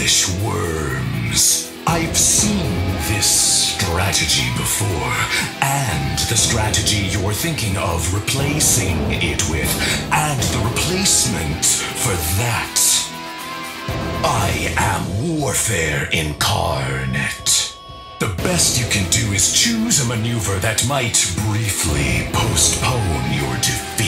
foolish worms. I've seen this strategy before, and the strategy you're thinking of replacing it with, and the replacement for that. I am warfare incarnate. The best you can do is choose a maneuver that might briefly postpone your defeat.